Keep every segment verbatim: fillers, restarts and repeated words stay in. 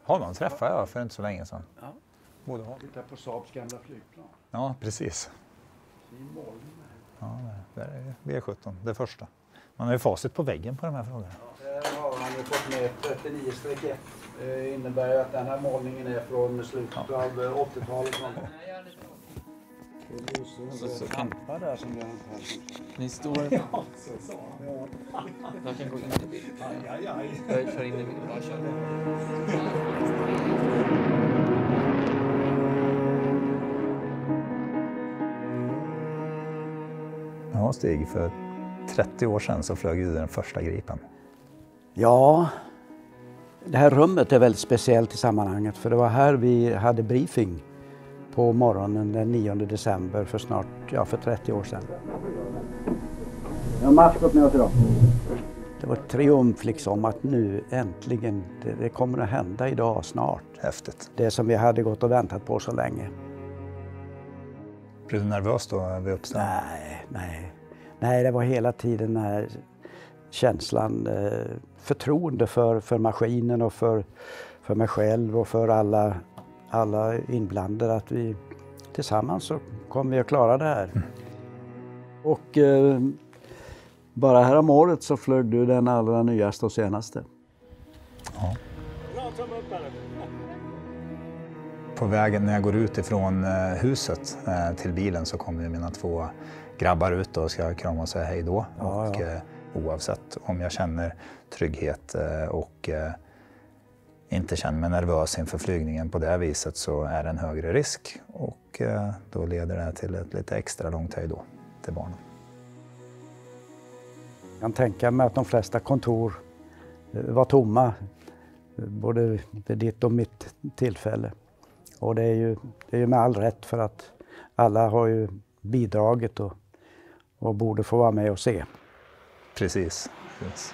Honom träffade jag för inte så länge sedan. Ja. Borde ha. Titta på Saabs gamla flygplan. Ja, precis. Fin målning. Ja, det är V sjutton, det första. Man har ju facit på väggen på de här frågorna. Ja, här har han ju fått med trettionio streck ett. Det innebär ju att den här målningen är från slutet ja. av åttiotalet någon gång. Det är så, så kan där som gör en här. Ni står... Ja, så sa han. Ja. Jag kan gå in i bild. Aj, aj, aj. Jag kör in i bild. Jag kör. Ja, Stig, för trettio år sedan så flög du den första Gripen. Ja, det här rummet är väldigt speciellt i sammanhanget, för det var här vi hade briefing på morgonen den nionde december för snart, ja för trettio år sedan. Jag mask upp med oss idag. Det var ett triumf liksom att nu äntligen, det, det kommer att hända idag snart. Häftigt. Det som vi hade gått och väntat på så länge. Blev du nervös då vid uppståndet? Nej, nej. Nej, det var hela tiden den här känslan, eh, förtroende för, för maskinen och för, för mig själv och för alla, alla inblandade, att vi tillsammans så kommer vi att klara det här. Mm. Och eh, bara här om året så flög du den allra nyaste och senaste. Ja. På vägen när jag går ut ifrån huset till bilen så kommer mina två grabbar ut och ska krama och säga hej då. Ja, och ja. Eh, oavsett om jag känner trygghet eh, och eh, inte känner mig nervös inför flygningen på det viset, så är det en högre risk, och eh, då leder det till ett lite extra långt hej då till barnen. Jag kan tänka mig att de flesta kontor var tomma, både vid ditt och mitt tillfälle. Och det är ju, det är ju med all rätt, för att alla har ju bidragit och, och borde få vara med och se. Precis. Precis.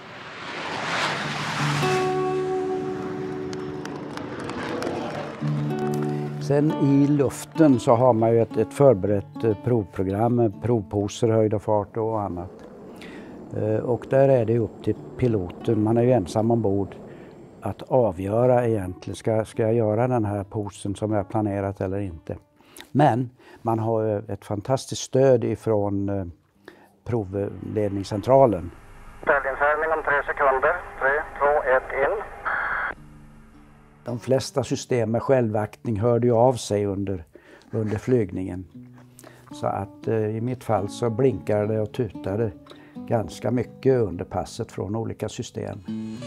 Sen i luften så har man ju ett, ett förberett provprogram med provposer, höjd och fart och annat. Och där är det upp till piloten, man är ju ensam ombord, att avgöra egentligen, ska, ska jag göra den här posen som jag planerat eller inte. Men man har ett fantastiskt stöd ifrån eh, provledningscentralen. Ställningshärmning om tre sekunder. tre, två, ett, in. De flesta system med självaktning hörde ju av sig under, under flygningen. Så att eh, i mitt fall så blinkade det och tutade ganska mycket under passet från olika system.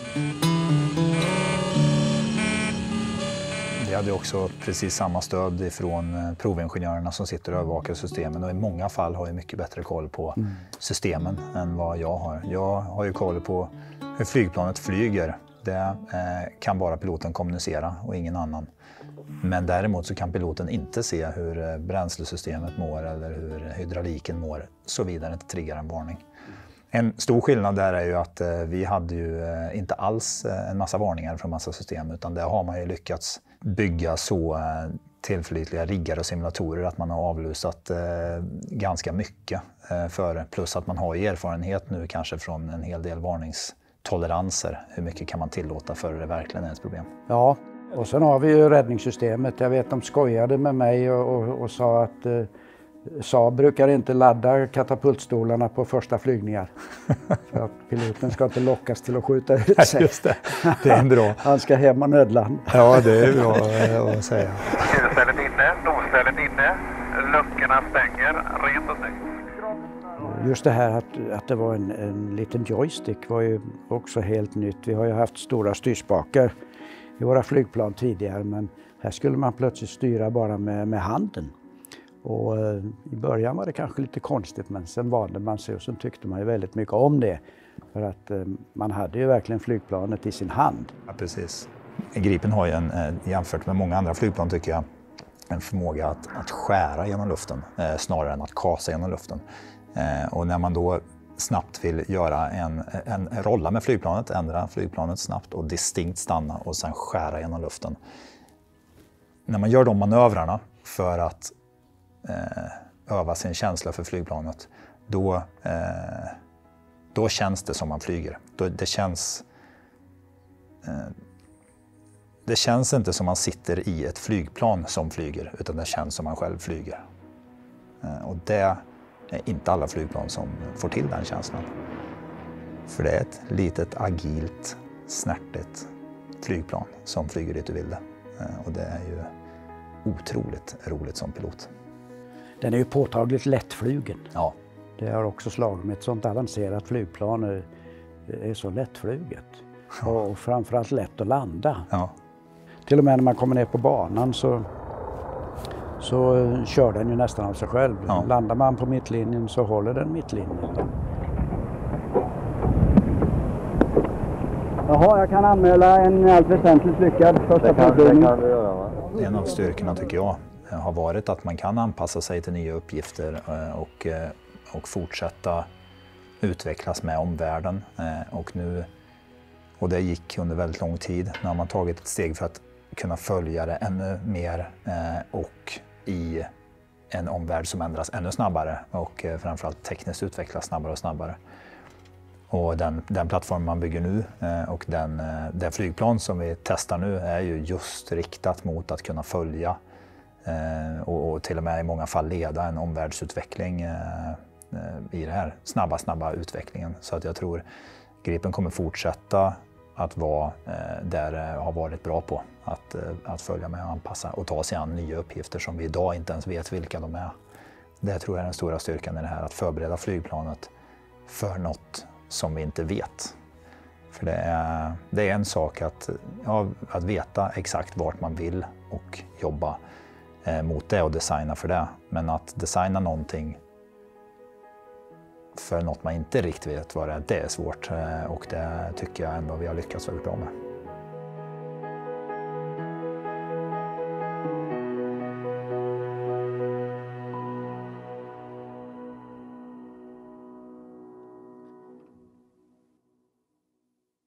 Vi hade också precis samma stöd ifrån provingenjörerna som sitter och övervakar systemen, och i många fall har jag mycket bättre koll på mm. systemen än vad jag har. Jag har ju koll på hur flygplanet flyger. Det eh, kan bara piloten kommunicera och ingen annan. Men däremot så kan piloten inte se hur bränslesystemet mår eller hur hydrauliken mår, såvida det inte triggar en varning. En stor skillnad där är ju att eh, vi hade ju eh, inte alls eh, en massa varningar från massa system, utan där har man ju lyckats bygga så eh, tillförlitliga riggar och simulatorer att man har avlusat eh, ganska mycket eh, för, plus att man har erfarenhet nu kanske från en hel del varningstoleranser. Hur mycket kan man tillåta för det verkligen är ett problem? Ja, och sen har vi ju räddningssystemet. Jag vet de skojade med mig och, och, och sa att eh, Saab brukar inte ladda katapultstolarna på första flygningar. För att piloten ska inte lockas till att skjuta ut sig. Just det, det är bra. Han ska hem och nödland. Ja, det är bra att säga. Stället inne, nostället inne, luckorna stänger, rent och snyggt. Just det här att, att det var en, en liten joystick var ju också helt nytt. Vi har ju haft stora styrspakar i våra flygplan tidigare, men här skulle man plötsligt styra bara med, med handen. Och eh, i början var det kanske lite konstigt, men sen valde man sig och så tyckte man ju väldigt mycket om det. För att eh, man hade ju verkligen flygplanet i sin hand. Ja, precis. Gripen har ju en, eh, jämfört med många andra flygplan tycker jag, en förmåga att, att skära genom luften eh, snarare än att kasa genom luften. Eh, och när man då snabbt vill göra en, en rolla med flygplanet, ändra flygplanet snabbt och distinkt stanna och sen skära genom luften. När man gör de manövrarna för att eh, öva sin känsla för flygplanet, då, eh, då känns det som man flyger. Då, det känns... Eh, det känns inte som man sitter i ett flygplan som flyger, utan det känns som man själv flyger. Och det är inte alla flygplan som får till den känslan. För det är ett litet, agilt, snärtigt flygplan som flyger dit du vill det. Och det är ju otroligt roligt som pilot. Den är ju påtagligt lättflygen. Ja. Det har också slagit med ett sånt avancerat flygplan är, är så lättflyget. Ja. Och framförallt lätt att landa. Ja. Till och med när man kommer ner på banan så, så kör den ju nästan av sig själv. Ja. Landar man på mittlinjen så håller den mittlinjen. Jaha, jag kan anmäla en allt väsentligt lyckad första provflygning. En av styrkorna tycker jag har varit att man kan anpassa sig till nya uppgifter och, och fortsätta utvecklas med omvärlden. Och, nu, och det gick under väldigt lång tid. Nu har man tagit ett steg för att kunna följa det ännu mer och i en omvärld som ändras ännu snabbare och framförallt tekniskt utvecklas snabbare och snabbare. Och den, den plattform man bygger nu och den, den flygplan som vi testar nu är ju just riktat mot att kunna följa och, och till och med i många fall leda en omvärldsutveckling i den här snabba, snabba utvecklingen. Så att jag tror Gripen kommer fortsätta att vara där det har varit bra på. Att, att följa med och anpassa och ta sig an nya uppgifter som vi idag inte ens vet vilka de är. Det tror jag är den stora styrkan i det här, att förbereda flygplanet för något som vi inte vet. För det är, det är en sak att, ja, att veta exakt vart man vill och jobba eh, mot det och designa för det. Men att designa någonting för något man inte riktigt vet vad det är, det är svårt. Eh, och det tycker jag ändå vi har lyckats väldigt bra med.